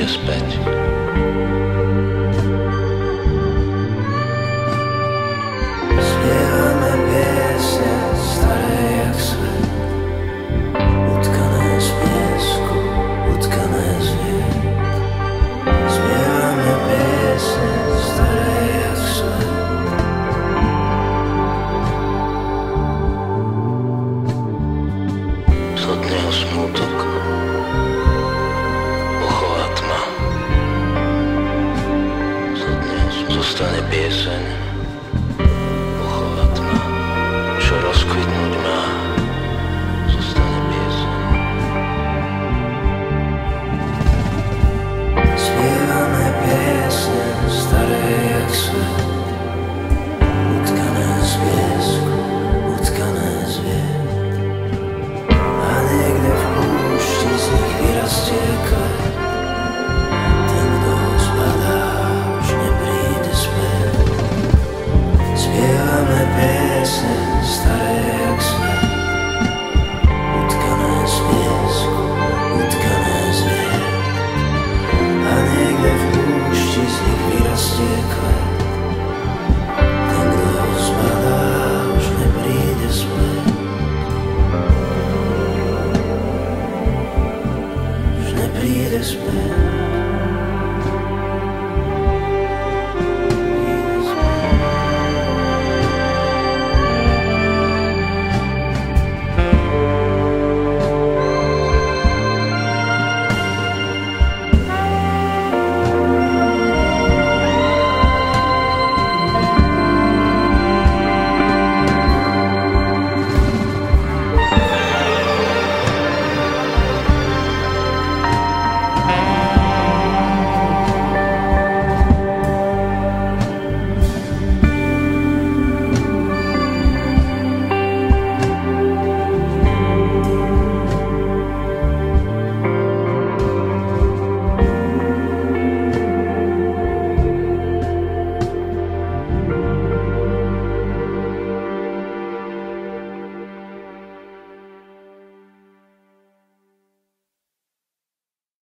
nepríde späť. Spievame piesne staré jak svet, utkané z piesku, utkané z vied. Spievame piesne staré jak svet. Zhodne ho smútok, uchová tma. Zhodne ho zostane pieseň, uchová tma. Čo rozkvitnúť má, zostane pieseň. Spievame piesne staré jak svet, utkané z piesku, utkané z vied. A niekde v púšti z nich vyrastie kvet. Ten, kto ho zbadá, už nepríde späť. Spievame piesne staré jak svet, utkané z piesku, utkané z vied. A niekde v púšti z nich vyrastie kvet. Ten, kto ho zbadá, už nepríde späť. Už nepríde späť.